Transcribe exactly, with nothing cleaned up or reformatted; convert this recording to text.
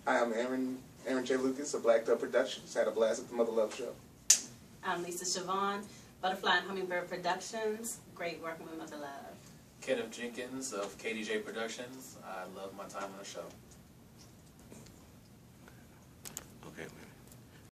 Hi, I'm Aaron, Aaron J. Lucas of Black Dove Productions. Had a blast at the Mother Love Show. I'm Lisa Siobhan, Butterfly and Hummingbird Productions. Great working with Mother Love. Kenneth Jenkins of K D J Productions. I love my time on the show. Okay, wait a minute.